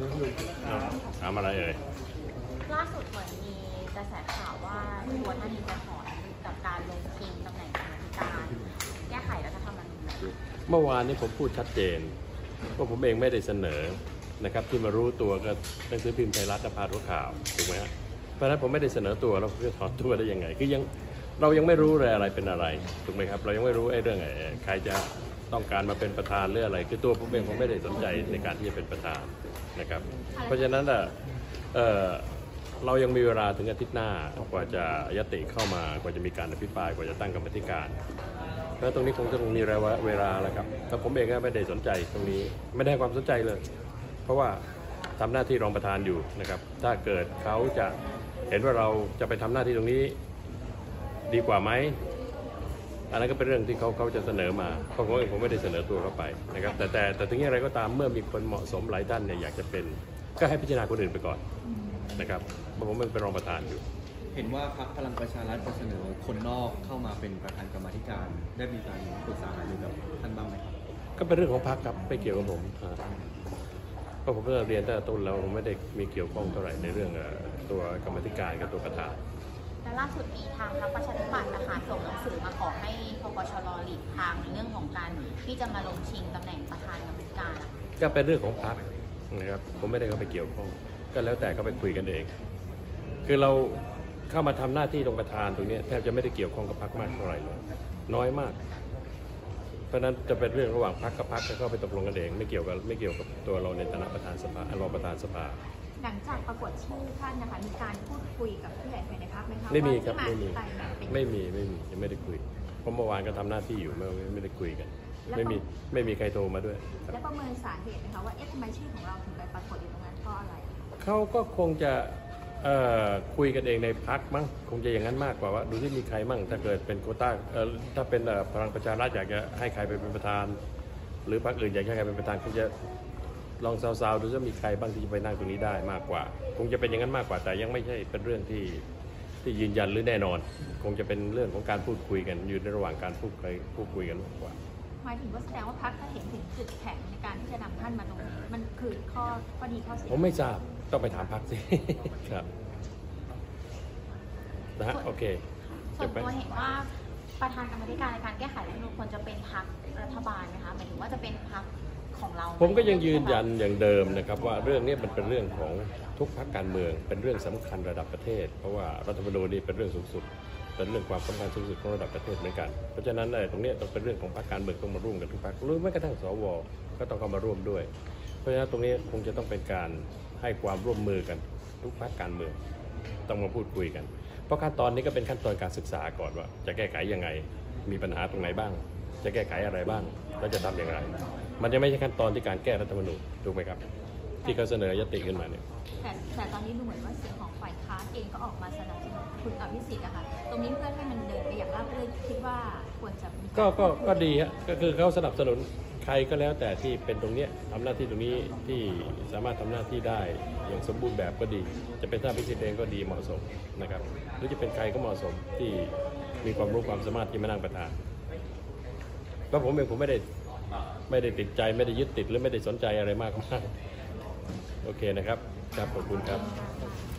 ถามอะไรเอ่ยล่าสุดเหมือนมีกระแสข่าวว่าตัวท่านจะถอนกับการลงชิงตำแหน่งกรรมการแก้ไขรัฐธรรมนูญเมื่อวานนี้ผมพูดชัดเจนว่าผมเองไม่ได้เสนอนะครับที่มารู้ตัวก็หนังสือพิมพ์ไทยรัฐพาดหัวข่าวถูกไหมฮะเพราะฉะนั้นผมไม่ได้เสนอตัวแล้วจะถอนตัวได้ยังไงคือเรายังไม่รู้เลยอะไรเป็นอะไรถูกไหมครับเรายังไม่รู้เรื่องใครจะต้องการมาเป็นประธานหรืออะไรคือตัวผมเองผมไม่ได้สนใจในการที่จะเป็นประธานนะครับเพราะฉะนั้นเรายังมีเวลาถึงอาทิตย์หน้ากว่าจะยติเข้ามากว่าจะมีการอภิปรายกว่าจะตั้งกรรมธิการแล้วตรงนี้คงจะต้องมีเวลาแล้วครับแต่ผมเองก็ไม่ได้สนใจตรงนี้ไม่ได้ความสนใจเลยเพราะว่าทำหน้าที่รองประธานอยู่นะครับถ้าเกิดเขาจะเห็นว่าเราจะไปทำหน้าที่ตรงนี้ดีกว่าไหมอันนั้นก็เป็นเรื่องที่เขาจะเสนอมาเพราะผมไม่ได้เสนอตัวเข้าไปนะครับแต่ถึงอย่างไรก็ตามเมื่อมีคนเหมาะสมหลายท่านเนี่ยอยากจะเป็นก็ให้พิจารณาคนอื่นไปก่อนนะครับเพราะผมเป็นรองประธานอยู่เห็นว่าพรรคพลังประชารัฐจะเสนอคนนอกเข้ามาเป็นประธานกรรมาธิการได้มีการปรึกษาหารือกับท่านบ้างไหมครับก็เป็นเรื่องของพรรคครับไม่เกี่ยวกับผมเพราะผมเรียนตั้งแต่ต้นแล้วผมไม่ได้มีเกี่ยวข้องเท่าไหร่ในเรื่องตัวกรรมาธิการกับตัวประธานและล่าสุดมีทางพรรคประชาธิปัตย์นะคะส่งหนังสือมาขอให้พปชร.หลีกทางในเรื่องของการที่จะมาลงชิงตำแหน่งประธานกรรมการก็เป็นเรื่องของพรรคนะครับผมไม่ได้เข้าไปเกี่ยวข้องก็แล้วแต่เขาไปคุยกันเองคือเราเข้ามาทำหน้าที่ตรงประธานตรงนี้แทบจะไม่ได้เกี่ยวข้องกับพรรคมากเท่าไหร่เลยน้อยมากเพราะนั้นจะเป็นเรื่องระหว่างพรรคกับพรรคก็ไปตกลงกันเองไม่เกี่ยวกับตัวเราในฐานะประธานสภารองประธานสภาหลังจากปรากฏชื่อท่านนะคะมีการพูดคุยกับผู้ใหญ่ภายในพรรคไหมคะไม่มีครับไม่มียังไม่ได้คุยเพราะเมื่อวานก็ทำหน้าที่อยู่ไม่ได้คุยกันไม่มีใครโทรมาด้วยและประเมินสาเหตุนะคะว่าทำไมชื่อของเราถึงไปปรากฏอยู่ตรงนั้นเพราะอะไรเขาก็คงจะคุยกันเองในพรรคมั้งคงจะอย่างนั้นมากกว่าว่าดูที่มีใครมั่งถ้าเกิดเป็นโควต้าถ้าเป็นพลังประชารัฐอยากจะให้ใครไปเป็นประธานหรือพรรคอื่นอยากให้ใครเป็นประธานคงจะลองซาวๆดูว่ามีใครบ้างที่จะไปนั่งตรงนี้ได้มากกว่าคงจะเป็นอย่างนั้นมากกว่าแต่ยังไม่ใช่เป็นเรื่องที่ยืนยันหรือแน่นอนคงจะเป็นเรื่องของการพูดคุยกันอยู่ในระหว่างการพูดคุยกันมากกว่าหมายถึงว่าแสดงว่าพรรคถ้าเห็นถึงจุดแข็งในการที่จะนำท่านมาตรงนี้มันคือข้อดีข้อเสียผมไม่ทราบต้องไปถามพรรคสิครับนะฮะโอเคส่วนตัวเห็นว่าประธานกรรมธิการในการแก้ไขรัฐธรรมนูญควรจะเป็นพรรครัฐบาลนะคะหมายถึงว่าจะเป็นพรรคของเราผมก็ยังยืนยันอย่างเดิมนะครับว่าเรื่องนี้มันเป็นเรื่องของทุกพรรคการเมืองเป็นเรื่องสำคัญระดับประเทศเพราะว่ารัฐธรรมนูญนี่เป็นเรื่องสูงสุดเป็นเรื่องความสำคัญสูงสุดของระดับประเทศเหมือนกันเพราะฉะนั้นตรงนี้ต้องเป็นเรื่องของพรรคการเมืองต้องมาร่วมกันทุกพรรคหรือแม้กระทั่งสวก็ต้องเข้ามาร่วมด้วยเพราะฉะนั้นตรงนี้คงจะต้องเป็นการให้ความร่วมมือกันทุกพรรคการเมืองต้องมาพูดคุยกันเพราะขั้นตอนนี้ก็เป็นขั้นตอนการศึกษาก่อนว่าจะแก้ไขยังไงมีปัญหาตรงไหนบ้างจะแก้ไขอะไรบ้างแล้วจะทำอย่างไรมันจะไม่ใช่ขั้นตอนที่การแก้รัฐธรรมนูญถูกไหมครับที่เขาเสนอยติขึ้นมาเนี่ยแต่ตอนนี้ดูเหมือนว่าเสียงของฝ่ายค้านเองก็ออกมาสนับสนุนคุณอภิสิทธิ์นะคะตรงนี้เพื่อให้มันเดินไปอย่างราบรื่นคิดว่าควรจะก็ดีฮะก็คือเขาสนับสนุนใครก็แล้วแต่ที่เป็นตรงนี้ทำหน้าที่ตรงนี้ที่สามารถทำหน้าที่ได้อย่างสมบูรณ์แบบก็ดีจะเป็นท่านอภิสิทธิ์เองก็ดีเหมาะสมนะครับหรือจะเป็นใครก็เหมาะสมที่มีความรู้ความสามารถที่มานั่งประธานก็ผมเองผมไม่ได้ติดใจไม่ได้ยึดติดหรือไม่ได้สนใจอะไรมากโอเคนะครับครับขอบคุณครับ